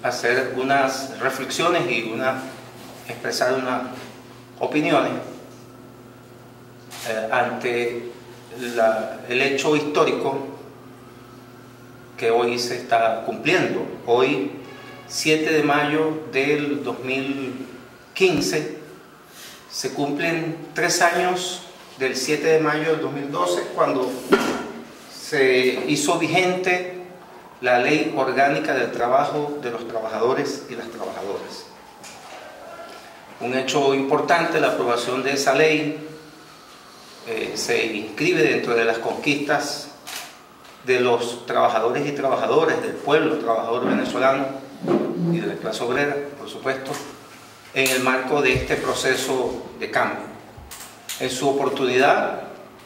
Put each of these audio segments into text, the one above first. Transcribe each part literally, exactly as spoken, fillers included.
hacer unas reflexiones y una, expresar unas opiniones eh, ante la, el hecho histórico que hoy se está cumpliendo. Hoy, siete de mayo del dos mil quince, se cumplen tres años del siete de mayo del dos mil doce, cuando se hizo vigente la Ley Orgánica del Trabajo de los Trabajadores y las Trabajadoras. Un hecho importante, la aprobación de esa ley eh, se inscribe dentro de las conquistas de los trabajadores y trabajadoras, del pueblo trabajador venezolano y de la clase obrera, por supuesto, en el marco de este proceso de cambio. En su oportunidad,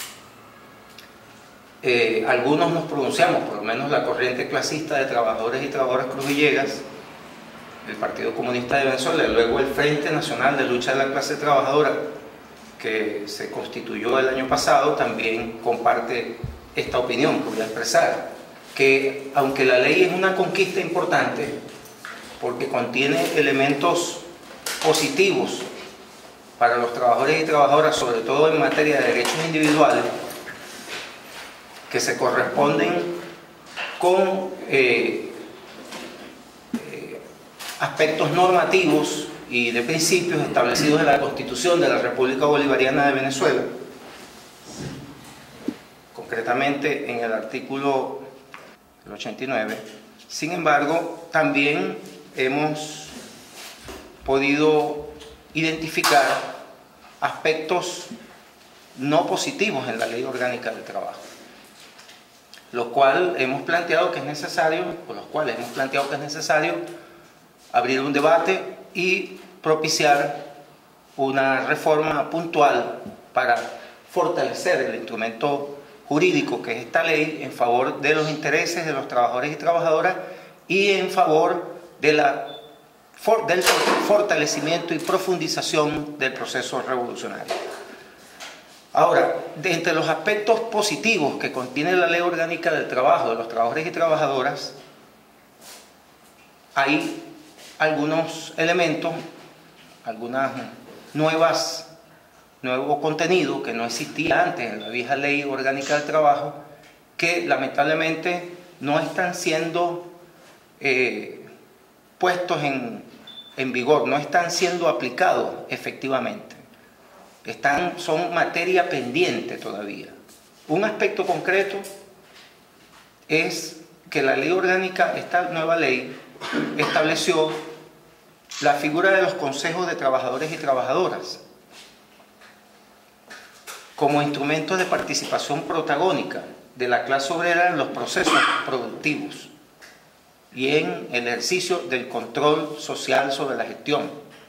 eh, algunos nos pronunciamos, por lo menos la corriente clasista de trabajadores y trabajadoras Cruz Villegas, el Partido Comunista de Venezuela, y luego el Frente Nacional de Lucha de la Clase Trabajadora, que se constituyó el año pasado, también comparte esta opinión que voy a expresar, que aunque la ley es una conquista importante, porque contiene elementos positivos para los trabajadores y trabajadoras, sobre todo en materia de derechos individuales, que se corresponden con eh, eh, aspectos normativos y de principios establecidos en la Constitución de la República Bolivariana de Venezuela, concretamente en el artículo ochenta y nueve. Sin embargo, también hemos podido identificar aspectos no positivos en la Ley Orgánica del Trabajo, lo cual hemos planteado que es necesario, por los cuales hemos planteado que es necesario abrir un debate y propiciar una reforma puntual para fortalecer el instrumento jurídico que es esta ley en favor de los intereses de los trabajadores y trabajadoras y en favor de la, for, del fortalecimiento y profundización del proceso revolucionario. Ahora, de entre los aspectos positivos que contiene la Ley Orgánica del Trabajo de los Trabajadores y Trabajadoras, hay algunos elementos, algunas nuevas nuevo contenido que no existía antes en la vieja Ley Orgánica del Trabajo, que lamentablemente no están siendo eh, puestos en, en vigor, no están siendo aplicados efectivamente. Están, son materia pendiente todavía. Un aspecto concreto es que la Ley Orgánica, esta nueva ley, estableció la figura de los consejos de trabajadores y trabajadoras como instrumentos de participación protagónica de la clase obrera en los procesos productivos y en el ejercicio del control social sobre la gestión.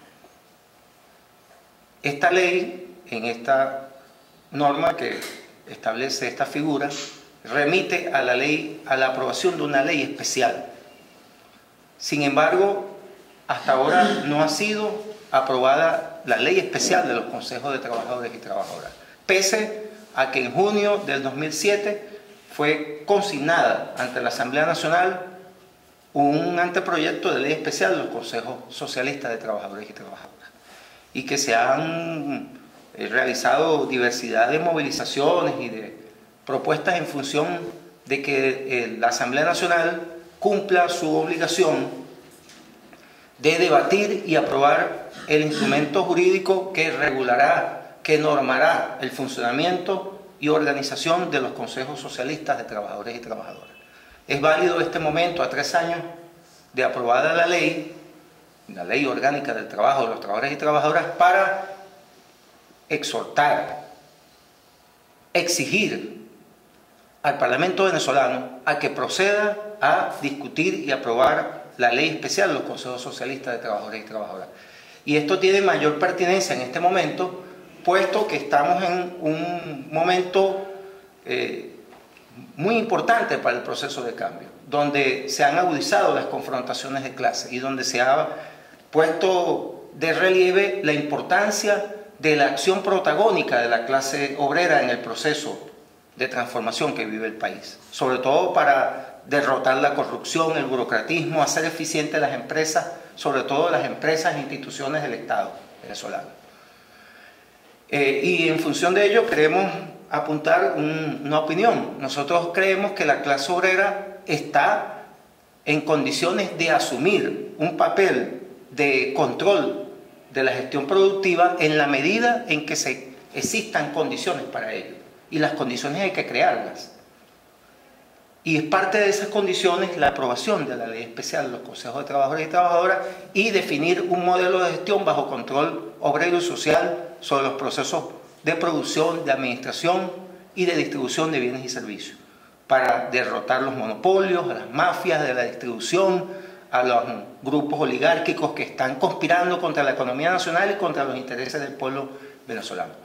Esta ley, en esta norma que establece esta figura, remite a la ley, a la aprobación de una ley especial. Sin embargo, hasta ahora no ha sido aprobada la ley especial de los consejos de trabajadores y trabajadoras, pese a que en junio del dos mil siete fue consignada ante la Asamblea Nacional un anteproyecto de ley especial de los consejos socialistas de trabajadores y trabajadoras, y que se han realizado diversidad de movilizaciones y de propuestas en función de que la Asamblea Nacional cumpla su obligación de debatir y aprobar el instrumento jurídico que regulará, que normará el funcionamiento y organización de los consejos socialistas de trabajadores y trabajadoras. Es válido este momento, a tres años de aprobada la ley, la Ley Orgánica del Trabajo de los Trabajadores y Trabajadoras, para exhortar, exigir al Parlamento venezolano a que proceda a discutir y aprobar la ley especial de los consejos socialistas de trabajadores y trabajadoras. Y esto tiene mayor pertinencia en este momento, puesto que estamos en un momento eh, muy importante para el proceso de cambio, donde se han agudizado las confrontaciones de clase y donde se ha puesto de relieve la importancia de la acción protagónica de la clase obrera en el proceso de transformación que vive el país, sobre todo para derrotar la corrupción, el burocratismo, hacer eficientes las empresas, sobre todo las empresas e instituciones del Estado venezolano. Eh, y en función de ello queremos apuntar un, una opinión. Nosotros creemos que la clase obrera está en condiciones de asumir un papel de control de la gestión productiva en la medida en que se existan condiciones para ello. Y las condiciones hay que crearlas. Y es parte de esas condiciones la aprobación de la ley especial de los consejos de trabajadores y trabajadoras y definir un modelo de gestión bajo control obrero y social sobre los procesos de producción, de administración y de distribución de bienes y servicios para derrotar los monopolios, a las mafias de la distribución, a los grupos oligárquicos que están conspirando contra la economía nacional y contra los intereses del pueblo venezolano.